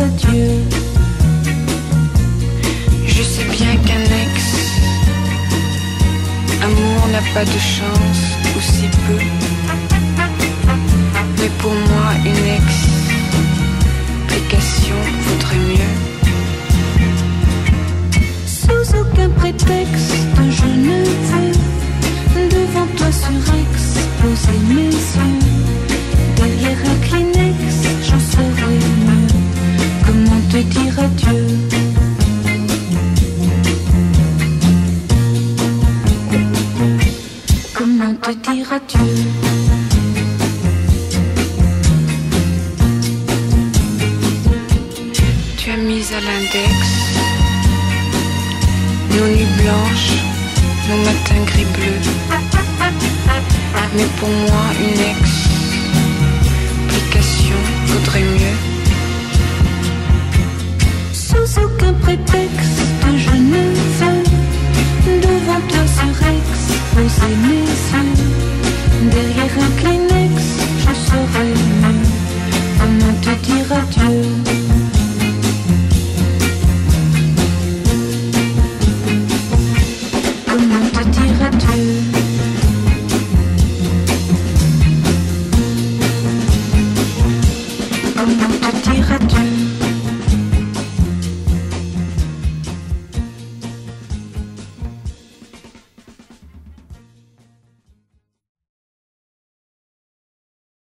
adieu. Je sais bien qu'un ex-amour n'a pas de chance, ou si peu. Mais pour moi, une explication vaudrait mieux. Sous aucun prétexte, je ne veux devant toi surexposer mes yeux. Derrière un Kleenex, j'en saurais mieux. Comment te dire adieu? Comment te dire adieu? Tu as mis à l'index nos nuits blanches, nos matins gris-bleus. Mais pour moi, une explication vaudrait mieux. Sous aucun prétexte, je ne veux devant toi surexposer mes yeux. Derrière un Kleenex, je saurais mieux. Comment te dire adieu? Comment te dire adieu?